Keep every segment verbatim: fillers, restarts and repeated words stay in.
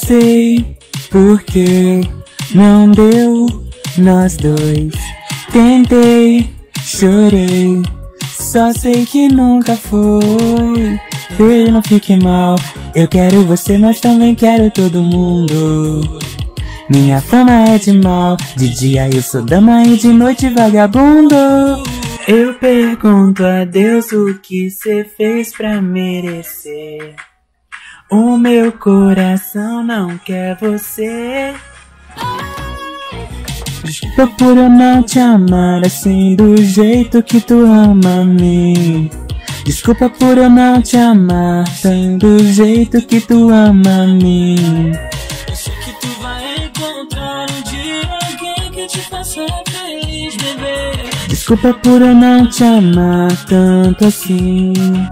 sei porque não deu, nós dois. Tentei, chorei, só sei que nunca foi. Filho, não fique mal, eu quero você, mas também quero todo mundo. Minha fama é de mal, de dia eu sou dama e de noite vagabundo. Eu pergunto a Deus o que cê fez pra merecer. O meu coração não quer você. Desculpa por eu não te amar assim do jeito que tu ama a mim. Desculpa por eu não te amar assim do jeito que tu ama a mim. Eu sei que tu vai encontrar um dia alguém que te faça feliz, bebê. Desculpa por eu não te amar tanto assim.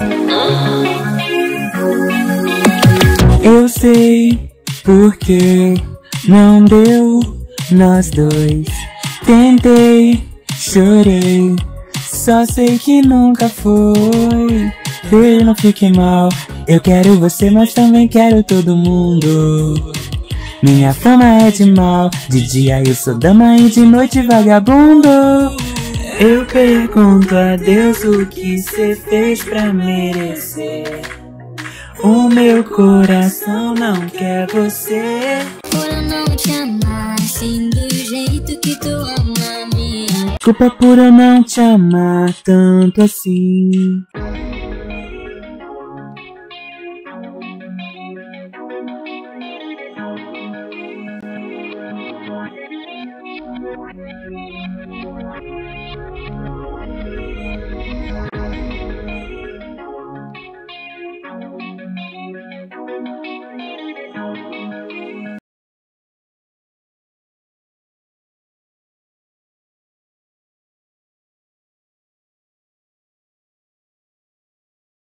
Eu sei porque não deu, nós dois. Tentei, chorei, só sei que nunca foi. Filho, não fique mal, eu quero você, mas também quero todo mundo. Minha fama é de mal, de dia eu sou dama e de noite vagabundo. Eu pergunto a Deus o que cê fez pra merecer. O meu coração não quer você. Por eu não te amar assim do jeito que tu ama a mim. Desculpa por eu não te amar tanto assim.